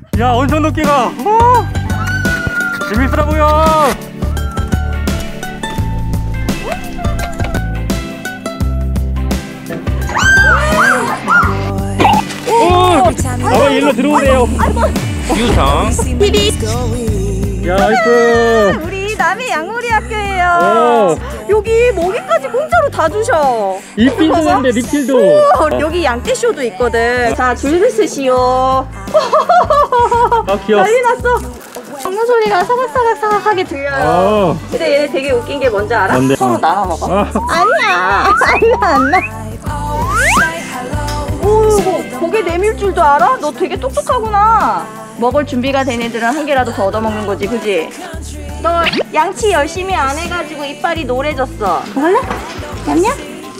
야, 온천 높기가 재밌더라고요. 아마 일로 들어오세요. 유성 TV. 야, 이쁘. 우리 남해 양오리 학교예요. 여기 먹이까지 공짜로 다 주셔. 리필도 있는데 리필도. 여기 양떼쇼도 있거든. 자, 줄 서시오. 아, 귀여워. 난리 났어. 먹는 소리가 사각사각사각하게 들려요. 근데 얘네 되게 웃긴 게 뭔지 알아? 뭔데? 서로 나눠 먹어. 아니야. 안 나. 오, 고개 내밀 줄도 알아? 너 되게 똑똑하구나. 먹을 준비가 된 애들은 한 개라도 더 얻어먹는 거지, 그지? 너 양치 열심히 안 해가지고 이빨이 노래졌어. 먹을래? 냠냠?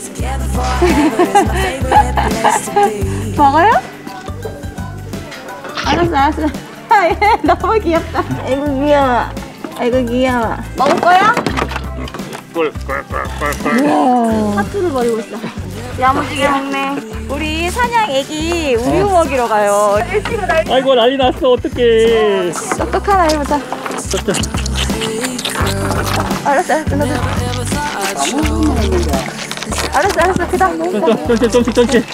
먹어요? 알았어. 얘 너무 귀엽다. 아이고 귀여워. 아이고 귀여워. 먹을 거야? 우와, 하트를 버리고 있어. 야무지게 먹네. 우리 사냥 애기 우유 먹이러 가요. 일찍은 날. 아이고, 난리 났어. 어떡해. 똑똑한 아이 보자. 알았어. 너도. 알았어. 그다음 먹자. 쫀치.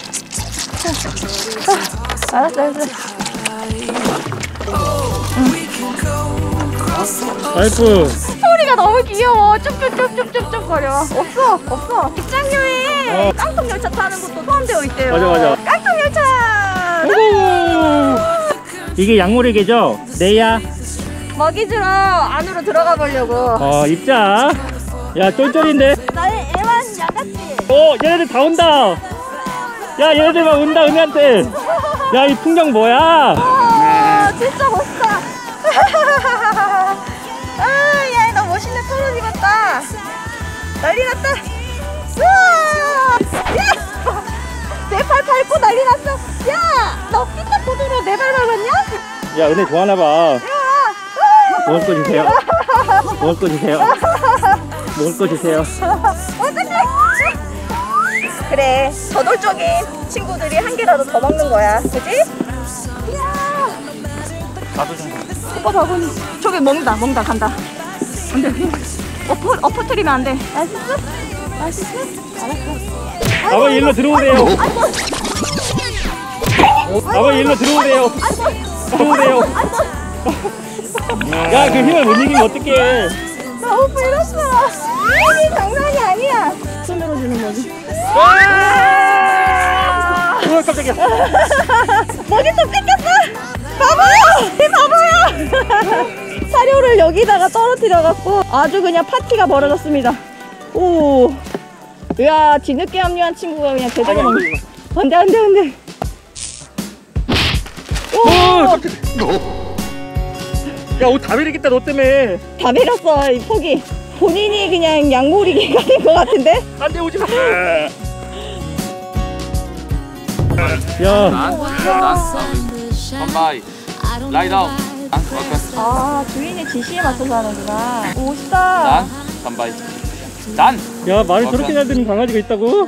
알았어. 아이고. 소리가 너무 귀여워. 쭉쭉쭉쭉쭉 거려. 없어. 입장료에 깡통열차 타는 것도 포함되어 있대요. 맞아. 깡통열차. 이게 양모래개죠? 네야. 먹이 주러 안으로 들어가 보려고. 입자. 야, 쫄쫄인데. 나의 애완 양같이. 얘네들 다 온다. 야, 얘네들 막 온다, 은혜한테. 야, 이 풍경 뭐야? 진짜 멋있다. 야, 너 멋있는 털옷 입었다. 난리 났다. 우와! 야! 내 발 밟고 난리 났어. 야! 너 삐딱보드로 내 발 밟았냐? 야, 은혜 좋아하나봐. 야! 먹을 거 주세요. 어떡해? 그래, 저돌적인 친구들이 한 개라도 더 먹는 거야. 그지? 이야! 나도 좀. 오빠 바구니. 저기 먹는다, 간다. 안 돼. 엎어뜨리면 안 돼. 맛있어? 알았어. 아버지 일로 들어오세요. 아버지 일로 들어오세요. 야, 그 힘을 못 이기면 어떡해. 너무 불렀어. 힘이 장난이 아니야. 손으로 주는 거지. 깜짝이야. 먹이 또 뺏겼어. 바보야. 사료를 여기다가 떨어뜨려갖고 아주 그냥 파티가 벌어졌습니다. 오. 이야, 뒤늦게 합류한 친구가 그냥 제대로 먹는. 안돼. 야, 옷 다 베리겠다, 너 때문에. 다 베렸어, 이 폭이. 본인이 그냥 양모리개가 된 것 같은데? 안 돼, 오지 마. 야. 컴바이. 라이 다운. 주인의 지시에 맞춰서 하는구나. 오, 멋있다. 컴바이. 단. 야, 말을 저렇게 잘 듣는 강아지가 있다고?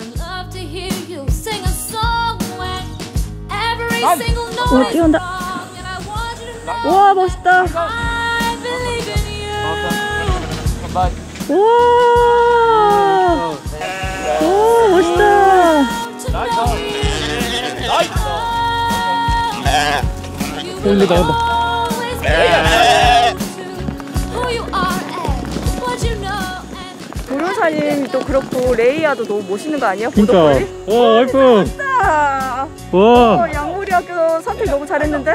오, 뛰어온다. 우와, 멋있다. 컴바이. 우와. 오, 멋있다. 일로 나온다. 도련사님도 그렇고 레이아도 너무 멋있는 거 아니야? 그니까. 아이고. 와. 양모리 학교 선택 너무 잘했는데?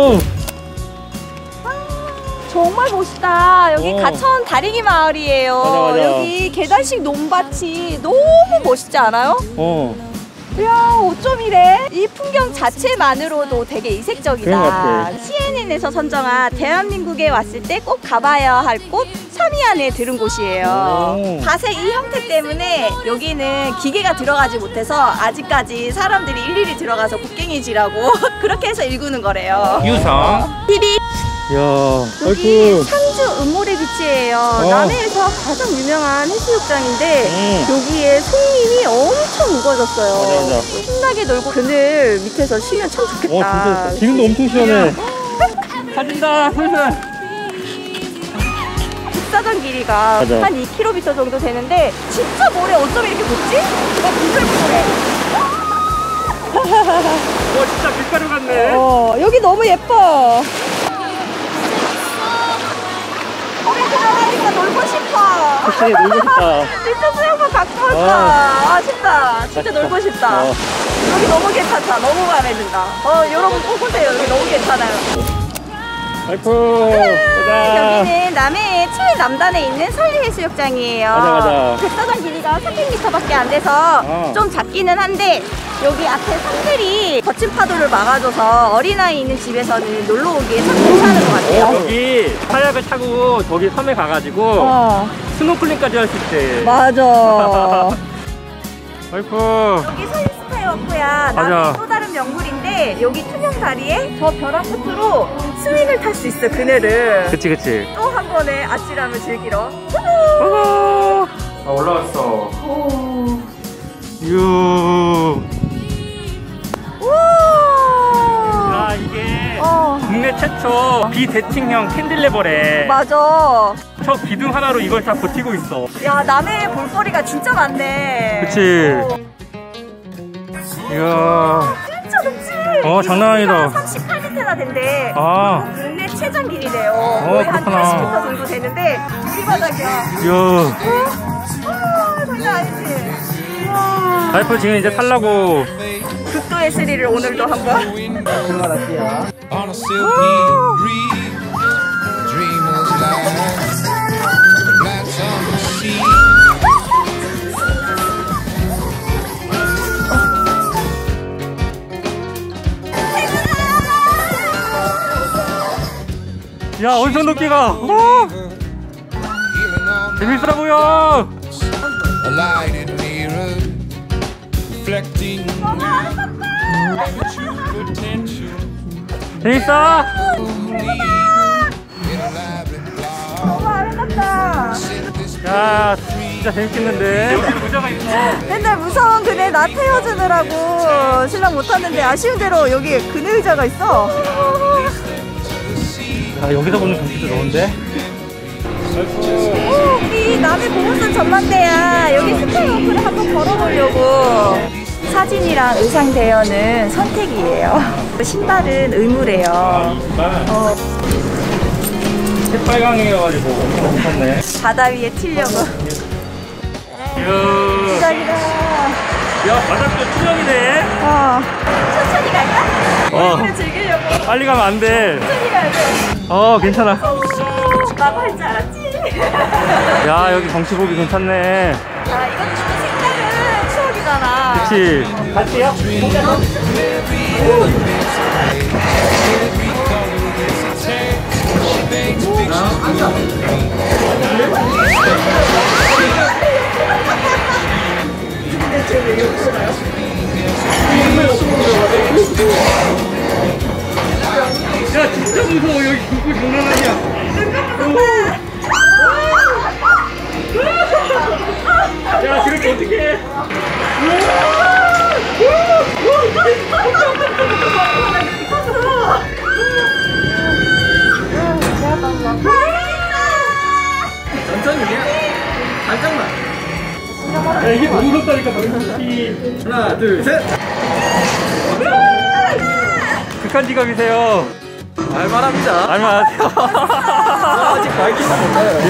정말 멋있다. 여기 가천 다리기 마을이에요. 맞아. 여기 계단식 논밭이 너무 멋있지 않아요? 이야, 어쩜 이래? 이 풍경 자체만으로도 되게 이색적이다. CNN에서 선정한 대한민국에 왔을 때 꼭 가봐야 할 곳 3위 안에 들은 곳이에요. 밭의 이 형태 때문에 여기는 기계가 들어가지 못해서 아직까지 사람들이 일일이 들어가서 곡괭이질하고 그렇게 해서 일구는 거래요. 유성 TV. 야, 여기 상주 은모래 비치예요. 남해에서 가장 유명한 해수욕장인데 여기에 손님이 엄청 우거졌어요. 맞아. 신나게 놀고 그늘 밑에서 쉬면 참 좋겠다. 진짜 지금도 엄청 시원해. 뛴다 슬슬. 북사전 길이가 맞아. 한 2km 정도 되는데 진짜 모래 어쩜 이렇게 곱지? 부들부들해. 진짜 밀가루 같네. 여기 너무 예뻐. 물에 들어가니까 놀고 싶어. 그치, 놀고 싶다. 진짜 수영복 갖고 왔다. 진짜 놀고 싶다. 여기 너무 괜찮다. 너무 마음에 든다. 여러분 꼭 오세요. 여기 너무 괜찮아요. 와이프 여기는 남해의 최남단에 있는 설리해수욕장이에요. 맞아. 백사전 길이가 300m밖에 안 돼서 좀 작기는 한데 여기 앞에 섬들이 거친 파도를 막아줘서 어린아이 있는 집에서는 놀러 오기에 참 괜찮은 것 같아요. 여기 카약을 타고 저기 섬에 가가지고 스노클링까지 할 수 있대. 맞아. 와이프 여기 서인스카이워크야. 남해의 또 다른 명물인데 여기 투명 다리에 저 벼락 끝으로 스윙을 탈 수 있어. 그네를. 그치. 또 한 번에 아찔함을 즐기러. 올라왔어. 야, 이게 국내 최초 비대칭형 캔딜레버래. 맞아. 저 기둥 하나로 이걸 다 버티고 있어. 야, 남해에 볼거리가 진짜 많네. 그치. 이야. 진짜 높지? 장난 아니다. 38m나 된대. 국내 최장 길이래요. 거의 한 그렇구나. 80m 정도 되는데 유리바닥이야. 이야. 장난 아니지? 와이프 지금 이제 탈라고. 극도의 스릴을 오늘도 한번. On a silky breeze, dreamers land, flats on the sea. 야, 어디서 높기가? 재밌어 보여. A lighted mirror reflecting true potential 재밌어? in a labyrinth 너무 아름답다. 야, 진짜 재밌겠는데. 여기 의자가 있어. 맨날 무서운 그네 나 태워주느라고 신랑 못 탔는데 아쉬운 대로 여기 그네 의자가 있어. 야, 여기서 보는 경치도 좋은데? 우리 남해 보호선 전망대야. 여기 스카이워크를 한번 걸어보려고. 사진이랑 의상 대여는 선택이에요. 신발은 의무래요. 새빨강이어가지고 엄청 무섭네. 바다 위에 튀려고. 이야. 시작이다. 야, 바닥도 투명이네. 천천히 갈까? 오늘 즐기려고. 빨리 가면 안 돼. 천천히 가야 돼. 괜찮아. 나도 할 줄 알았지? 야, 여기 경치 보기 괜찮네. 아, 이것도 색다른 추억이잖아. 그치. 갈게요. 야, 진짜 무서워. 여기 불꽃 장난 아니야. 야, 그렇게 어떡해. 천천히 그냥 살짝만. 야, 이게 너무 무섭다니까. 하나, 둘, 셋. 극한 직업이세요. 알만합니다. 알만하세요. 아직 밝히지 못해요. 야.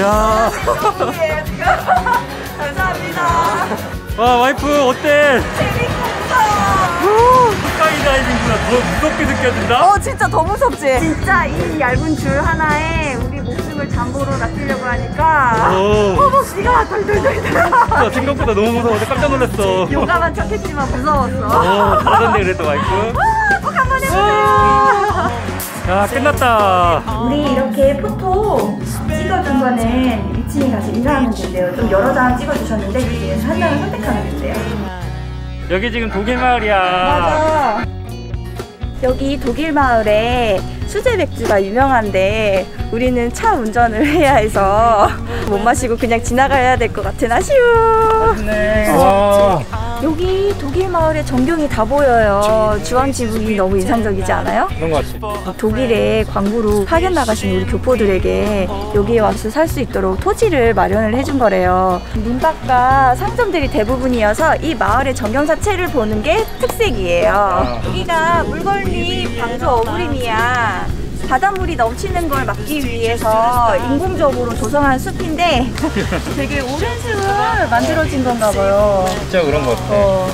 감사합니다. 와, 와이프 어때? 재밌고 무서워. 스카이다이빙보다 더 무섭게 느껴진다? 진짜 더 무섭지? 진짜 이 얇은 줄 하나에 우리 목숨을 잠보로 낚으려고 하니까 허벅지가 덜덜덜덜. 야, 생각보다 너무 무서워. 깜짝 놀랐어. 용감한 척했지만 무서웠어. 잘하던데 그래도 와이프. 꼭 한번 해보세요. 야, 끝났다. 우리 이렇게 포토 찍어준 거는 위층에 가서 인사하면 된대요. 좀 여러 장 찍어주셨는데 그 한 장을 선택하면 된대요. 여기 지금 독일마을이야. 맞아. 여기 독일마을에 수제 맥주가 유명한데 우리는 차 운전을 해야 해서 못 마시고 그냥 지나가야 될 것 같은 아쉬움. 네. 여기 독일 마을의 전경이 다 보여요. 주황 지붕이 너무 인상적이지 않아요? 그런 것 같아. 독일에 광부로 파견 나가신 우리 교포들에게 여기에 와서 살 수 있도록 토지를 마련을 해준 거래요. 민박과 상점들이 대부분이어서 이 마을의 전경 자체를 보는 게 특색이에요. 여기가 물걸미 방조 어부림이야. 바닷물이 넘치는 걸 막기 위해서 인공적으로 조성한 숲인데 되게 오랜 숲을 만들어진 건가 봐요. 진짜 그런 것 같아.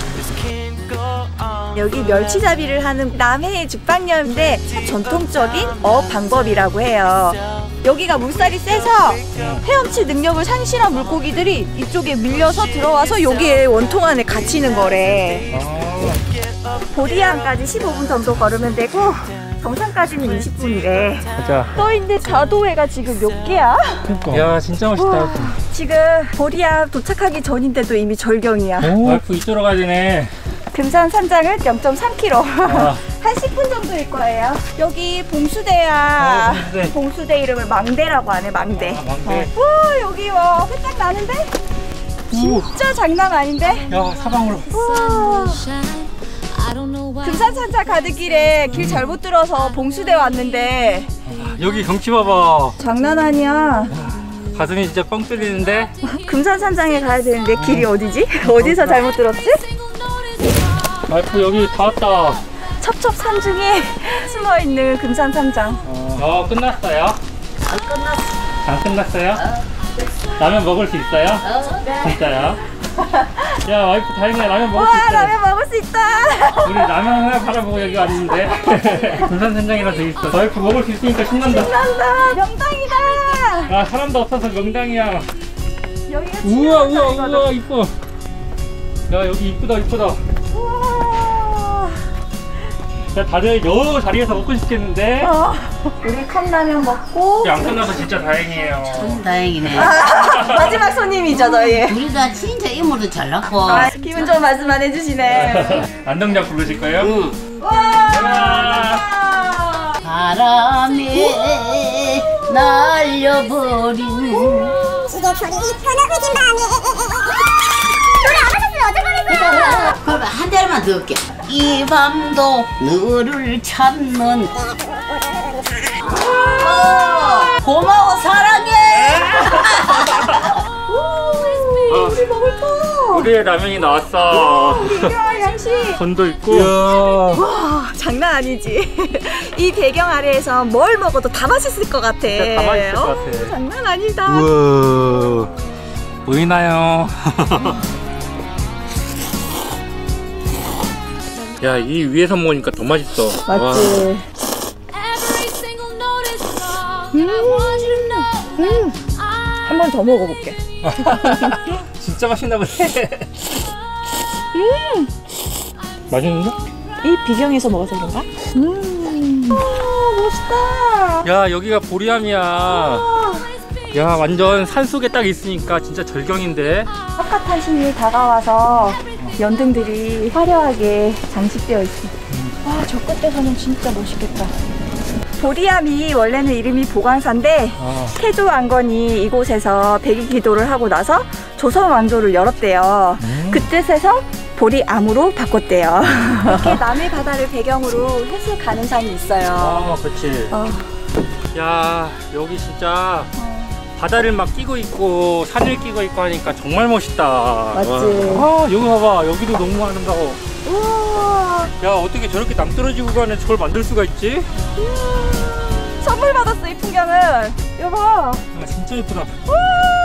여기 멸치잡이를 하는 남해의 죽방녀인데 전통적인 어업 방법이라고 해요. 여기가 물살이 세서 헤엄칠 능력을 상실한 물고기들이 이쪽에 밀려서 들어와서 여기에 원통 안에 갇히는 거래. 보리암까지 15분 정도 걸으면 되고 정상까지는 20분이래. 가자. 떠있는 자도회가 지금 몇 개야? 야, 진짜 멋있다. 우와, 지금 보리암 도착하기 전인데도 이미 절경이야. 와이프 이쪽으로 가야 되네. 금산 산장은 0.3km. 아. 한 10분 정도일 거예요. 여기 봉수대야. 봉수대. 봉수대 이름을 망대라고 하네, 망대. 망대. 우와, 여기 와, 회딱 나는데? 진짜 장난 아닌데? 야, 사방으로. 우와. 금산 산장 가는 길에 길 잘못 들어서 봉수대 왔는데 여기 경치 봐봐. 장난 아니야. 가슴이 진짜 뻥 뚫리는데. 금산 산장에 가야 되는데 길이 어디지? 어디서 잘못 들었지? 와이프 여기 다 왔다. 첩첩산 중에 숨어있는 금산 산장. 끝났어요? 끝났어. 안 끝났어요? 라면 먹을 수 있어요? 진짜요? 야, 와이프 다행이야. 라면 먹을 수 와, 있어. 라면 먹을 수 있다. 우리 라면 하나 팔아보고 여기 왔는데. 금산산장이라 돼 있어. 와이프 먹을 수 있으니까 신난다. 신난다. 명당이다. 아, 사람도 없어서 명당이야. 여기가 우와, 진짜 우와, 명당이거든. 우와, 이뻐. 야, 여기 이쁘다, 이쁘다. 우와. 야, 다들 여 자리에서 먹고 싶겠는데? 우리 컵라면 먹고 우리 안 끝나서 진짜 다행이에요. 다행이네. 마지막 손님이죠, 너희. 우리 다 진짜 인물도 잘 났고. 기분 좋은 말씀만 해주시네. 안동장 부르실 거예요? 응. 와. 바람에 날려버린 시계 소리 편하고진 밤에 노래 안 하셨으면 어쩔 뻔했어요. 그럼 한 대만 더 할게. 이 밤도 너를 찾는 고마워 사랑해. 우리 먹을 거. 우리의 라면이 나왔어. 이야, 양식. 건도 있고. 와, 장난 아니지. 이 배경 아래에서 뭘 먹어도 다 맛있을 것 같아. 진짜 다 맛있을 것 같아. 장난 아니다. 우와. 보이나요? 야, 이 위에서 먹으니까 더 맛있어. 맞지. 한 번 더 먹어볼게. 진짜 맛있나 보네. 맛있는데? 이 비경에서 먹어서 그런가? 멋있다. 야, 여기가 보리암이야. 야, 완전 산속에 딱 있으니까 진짜 절경인데. 핫핫한 신이 다가와서 연등들이 화려하게 장식되어 있어. 와, 저 끝에서는 진짜 멋있겠다. 보리암이 원래는 이름이 보광사인데 태조 왕건이 이곳에서 백일 기도를 하고 나서 조선 왕조를 열었대요. 그 뜻에서 보리암으로 바꿨대요. 이렇게 남해 바다를 배경으로 해수 가능성이 있어요. 그렇지. 야, 여기 진짜 바다를 막 끼고 있고 산을 끼고 있고 하니까 정말 멋있다. 맞지? 와. 여기 봐봐. 여기도 너무 아름다워. 우와, 야, 어떻게 저렇게 남떨어진 구간에 저걸 만들 수가 있지? 선물 받았어, 이 풍경은. 여보. 진짜 예쁘다. 우와.